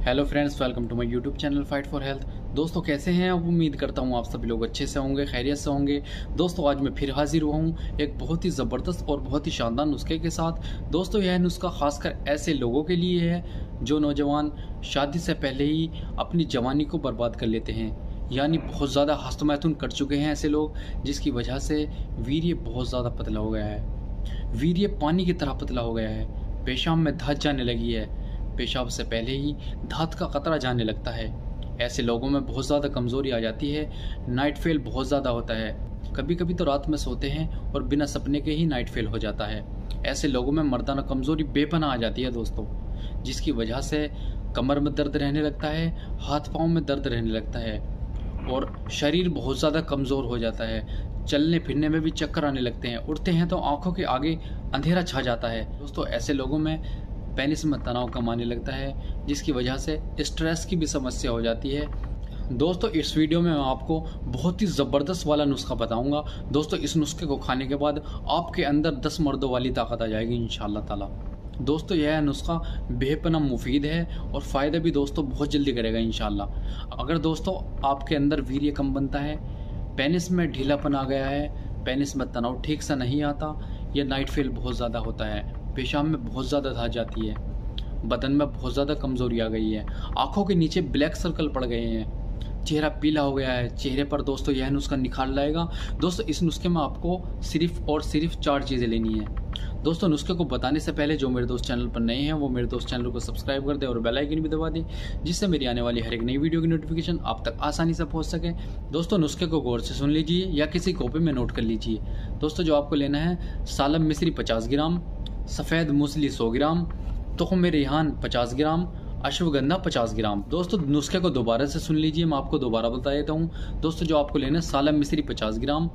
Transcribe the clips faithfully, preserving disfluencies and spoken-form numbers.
Hello friends, welcome to my YouTube channel fight for health. दोस्तों कैसे हैं आप? उम्मीद करता हूं आप सभी लोग अच्छे से होंगे, खैरियत से होंगे। दोस्तों आज मैं फिर हाजिर हुआ हूं एक बहुत ही ज़बरदस्त और बहुत ही शानदार नुस्खे के साथ। दोस्तों यह नुस्खा खासकर ऐसे लोगों के लिए है जो नौजवान शादी से पहले ही अपनी जवानी को बर्बाद कर लेते हैं, यानी बहुत ज़्यादा हस्तमैथुन कर चुके हैं ऐसे लोग, जिसकी वजह से वीर्य बहुत ज़्यादा पतला हो गया है। वीर्य पानी की तरह पतला हो गया है, पेशाब में धात जाने लगी है, पेशाब से पहले ही धात का कतरा जाने लगता है। ऐसे लोगों में बहुत ज़्यादा कमज़ोरी आ जाती है, नाइट फेल बहुत ज़्यादा होता है। कभी कभी तो रात में सोते हैं और बिना सपने के ही नाइट फेल हो जाता है। ऐसे लोगों में मर्दाना कमज़ोरी बेपनाह आ जाती है दोस्तों, जिसकी वजह से कमर में दर्द रहने लगता है, हाथ पाँव में दर्द रहने लगता है और शरीर बहुत ज़्यादा कमज़ोर हो जाता है। चलने फिरने में भी चक्कर आने लगते हैं, उठते हैं तो आंखों के आगे अंधेरा छा जाता है। दोस्तों ऐसे लोगों में पेनिस में तनाव कम आने लगता है, जिसकी वजह से स्ट्रेस की भी समस्या हो जाती है। दोस्तों इस वीडियो में मैं आपको बहुत ही ज़बरदस्त वाला नुस्खा बताऊंगा। दोस्तों इस नुस्खे को खाने के बाद आपके अंदर दस मर्दों वाली ताकत आ जाएगी इंशाल्लाह ताला। दोस्तों यह नुस्खा बेपनाह मुफीद है और फ़ायदा भी दोस्तों बहुत जल्दी करेगा इंशाल्लाह। अगर दोस्तों आपके अंदर वीर्य कम बनता है, पेनिस में ढीलापन आ गया है, पेनिस में तनाव ठीक से नहीं आता, या नाइट फेल बहुत ज़्यादा होता है, पेशाब में बहुत ज़्यादा धात जाती है, बदन में बहुत ज़्यादा कमज़ोरी आ गई है, आंखों के नीचे ब्लैक सर्कल पड़ गए हैं, चेहरा पीला हो गया है, चेहरे पर दोस्तों यह नुस्खा निखार लाएगा। दोस्तों इस नुस्खे में आपको सिर्फ और सिर्फ चार चीज़ें लेनी है। दोस्तों नुस्खे को बताने से पहले जो मेरे दोस्त चैनल पर नए हैं वो मेरे दोस्त चैनल को सब्सक्राइब कर दे और बेल आइकन भी दबा दें, जिससे मेरी आने वाली हर एक नई वीडियो की नोटिफिकेशन आप तक आसानी से पहुंच सके। दोस्तों नुस्खे को गौर से सुन लीजिए या किसी कॉपी में नोट कर लीजिए। दोस्तों जो आपको लेना है, सालम मिश्री पचास ग्राम, सफ़ेद मूसली सौ ग्राम, तुख़्म रेहान पचास ग्राम, अश्वगंधा पचास ग्राम। दोस्तों नुस्खे को दोबारा से सुन लीजिए, मैं आपको दोबारा बता देता हूँ। दोस्तों जो आपको लेना है, सालम मिश्री पचास ग्राम,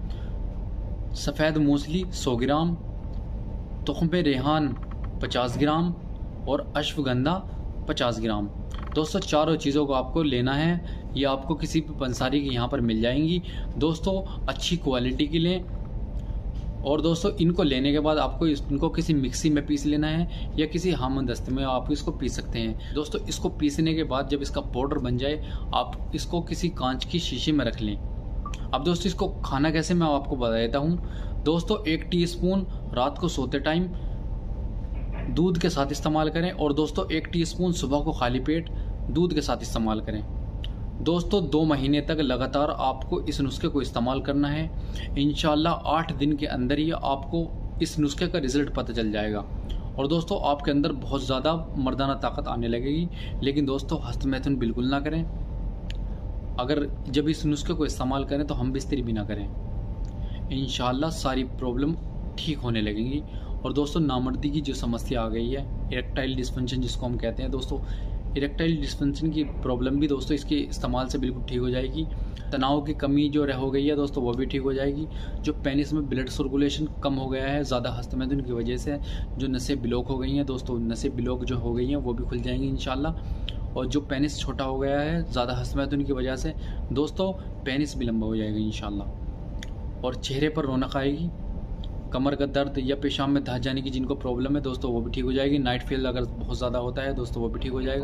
सफ़ेद मूसली सौ ग्राम, तुख़्म रेहान पचास ग्राम और अश्वगंधा पचास ग्राम। दोस्तों चारों चीज़ों को आपको लेना है, ये आपको किसी भी पंसारी के यहाँ पर मिल जाएंगी। दोस्तों अच्छी क्वालिटी की लें और दोस्तों इनको लेने के बाद आपको इनको किसी मिक्सी में पीस लेना है या किसी हामदस्ते में आप इसको पीस सकते हैं। दोस्तों इसको पीसने के बाद जब इसका पाउडर बन जाए, आप इसको किसी कांच की शीशी में रख लें। अब दोस्तों इसको खाना कैसे मैं आपको बता देता हूँ। दोस्तों एक टीस्पून रात को सोते टाइम दूध के साथ इस्तेमाल करें और दोस्तों एक टीस्पून सुबह को खाली पेट दूध के साथ इस्तेमाल करें। दोस्तों दो महीने तक लगातार आपको इस नुस्खे को इस्तेमाल करना है। इंशाल्लाह आठ दिन के अंदर ही आपको इस नुस्खे का रिजल्ट पता चल जाएगा और दोस्तों आपके अंदर बहुत ज़्यादा मर्दाना ताकत आने लगेगी। लेकिन दोस्तों हस्तमैथुन बिल्कुल ना करें। अगर जब इस नुस्खे को इस्तेमाल करें तो हम बिस्तरी भी ना करें, इंशाल्लाह सारी प्रॉब्लम ठीक होने लगेंगी। और दोस्तों नामर्दी की जो समस्या आ गई है, इरेक्टाइल डिस्फंक्शन जिसको हम कहते हैं, दोस्तों इरेक्टाइल डिस्फंक्शन की प्रॉब्लम भी दोस्तों इसके इस्तेमाल से बिल्कुल ठीक हो जाएगी। तनाव की कमी जो रह हो गई है दोस्तों वो भी ठीक हो जाएगी। जो पेनिस में ब्लड सर्कुलेशन कम हो गया है ज़्यादा हस्तमैथुन की वजह से, जो नसें ब्लॉक हो गई हैं दोस्तों, नसें ब्लॉक जो हो गई हैं वो भी खुल जाएंगी इंशाल्लाह। और जो पेनिस छोटा हो गया है ज़्यादा हस्तमैथुन की वजह से, दोस्तों पेनिस भी लंबा हो जाएगा इंशाल्लाह। और चेहरे पर रौनक आएगी। कमर का दर्द या पेशाब में धात जाने की जिनको प्रॉब्लम है दोस्तों वो भी ठीक हो जाएगी। नाइट फेल अगर बहुत ज़्यादा होता है दोस्तों वो भी ठीक हो जाएगा।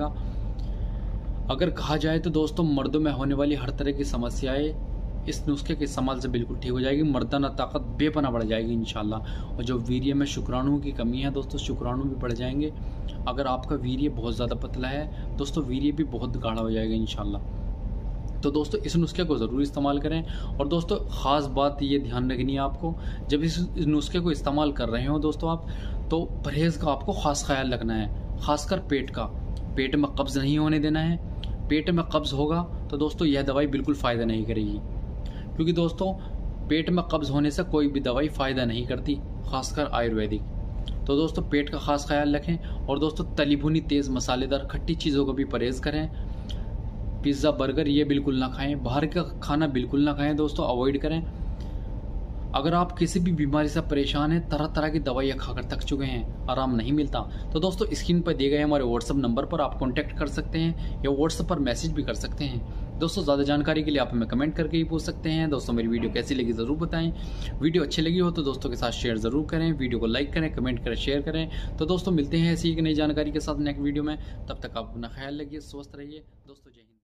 अगर कहा जाए तो दोस्तों मर्दों में होने वाली हर तरह की समस्याएं इस नुस्खे के इस्तेमाल से बिल्कुल ठीक हो जाएगी। मर्दाना ताकत बेपनाह बढ़ जाएगी इंशाल्लाह। और जो वीर्य में शुक्राणुओं की कमी है दोस्तों, शुक्राणु भी बढ़ जाएंगे। अगर आपका वीर्य बहुत ज़्यादा पतला है दोस्तों, वीर्य भी बहुत गाढ़ा हो जाएगा इंशाल्लाह। तो दोस्तों इस नुस्खे को ज़रूर इस्तेमाल करें। और दोस्तों ख़ास बात ये ध्यान रखनी है आपको, जब इस नुस्खे को इस्तेमाल कर रहे हो दोस्तों आप, तो परहेज़ का आपको ख़ास ख्याल रखना है, ख़ासकर पेट का। पेट में कब्ज़ नहीं होने देना है। पेट में कब्ज़ होगा तो दोस्तों यह दवाई बिल्कुल फ़ायदा नहीं करेगी, क्योंकि दोस्तों पेट में कब्ज़ होने से कोई भी दवाई फ़ायदा नहीं करती, ख़ासकर आयुर्वेदिक। तो दोस्तों पेट का ख़ास ख्याल रखें। और दोस्तों तली भुनी तेज़ मसालेदार खट्टी चीज़ों को भी परहेज़ करें। पिज़्ज़ा बर्गर ये बिल्कुल ना खाएं, बाहर का खाना बिल्कुल ना खाएं दोस्तों, अवॉइड करें। अगर आप किसी भी बीमारी से परेशान हैं, तरह तरह की दवाइयाँ खाकर थक चुके हैं, आराम नहीं मिलता, तो दोस्तों स्क्रीन पर दिए गए हमारे व्हाट्सअप नंबर पर आप कांटेक्ट कर सकते हैं या व्हाट्सअप पर मैसेज भी कर सकते हैं। दोस्तों ज़्यादा जानकारी के लिए आप हमें कमेंट करके ही पूछ सकते हैं। दोस्तों मेरी वीडियो कैसी लगी ज़रूर बताएं। वीडियो अच्छी लगी हो तो दोस्तों के साथ शेयर ज़रूर करें, वीडियो को लाइक करें, कमेंट करें, शेयर करें। तो दोस्तों मिलते हैं ऐसी एक नई जानकारी के साथ नेक्स्ट वीडियो में। तब तक आप अपना ख्याल रखिए, स्वस्थ रहिए दोस्तों। जय हिंद।